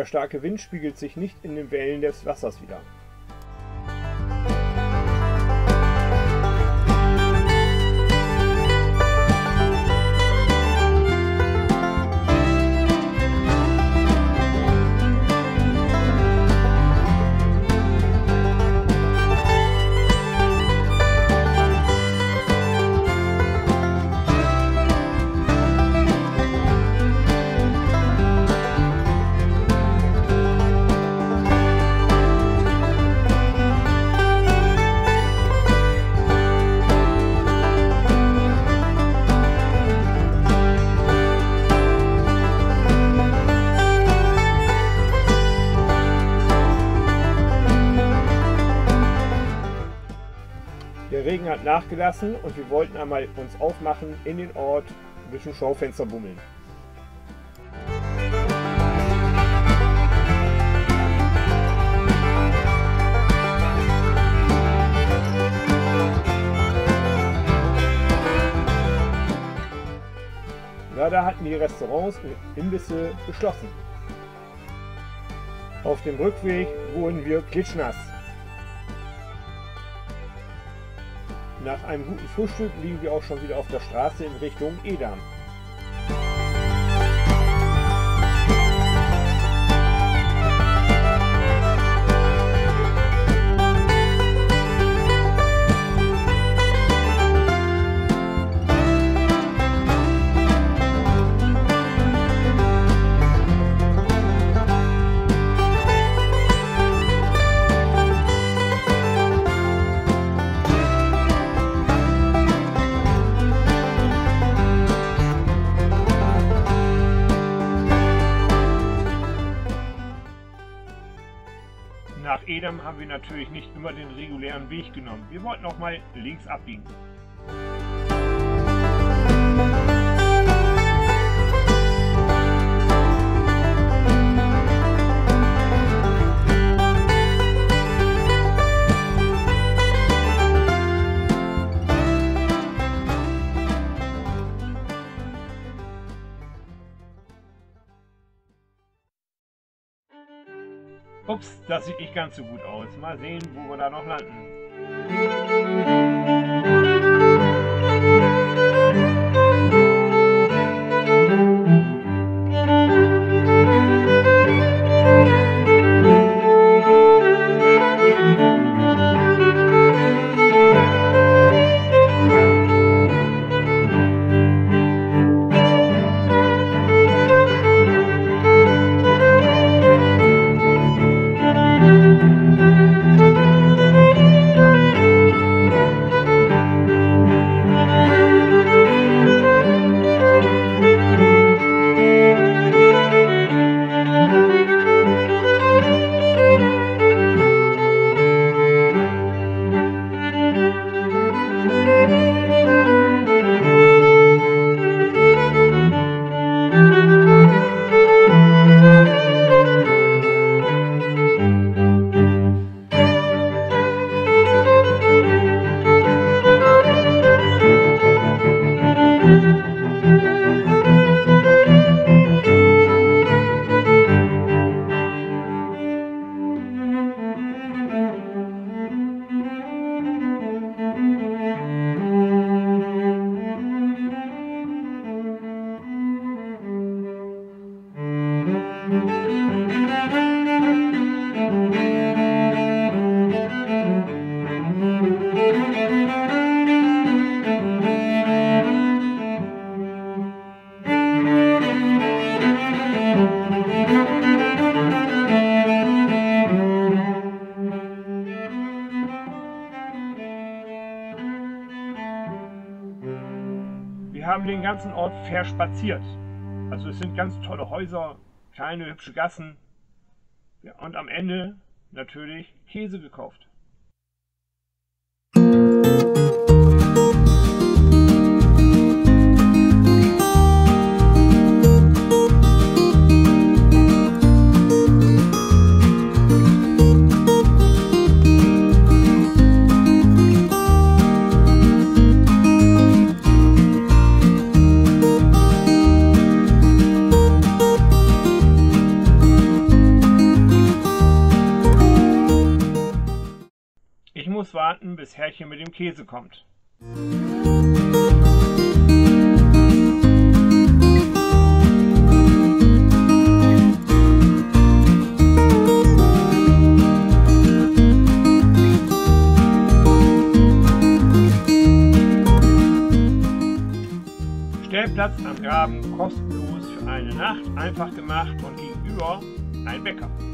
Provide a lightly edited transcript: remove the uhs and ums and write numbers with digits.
starke Wind spiegelt sich nicht in den Wellen des Wassers wider. Der Regen hat nachgelassen und wir wollten einmal uns aufmachen in den Ort, ein bisschen Schaufenster bummeln. Leider hatten die Restaurants und Imbisse geschlossen. Auf dem Rückweg wurden wir klitschnass. Nach einem guten Frühstück liegen wir auch schon wieder auf der Straße in Richtung Edam. Nach Edam haben wir natürlich nicht immer den regulären Weg genommen. Wir wollten auch mal links abbiegen. Ups, das sieht nicht ganz so gut aus. Mal sehen, wo wir da noch landen. Wir haben den ganzen Ort verspaziert. Also es sind ganz tolle Häuser, kleine hübsche Gassen, ja, und am Ende natürlich Käse gekauft. muss warten, bis Herrchen mit dem Käse kommt. Stellplatz am Graben kostenlos für eine Nacht, einfach gemacht und gegenüber ein Bäcker.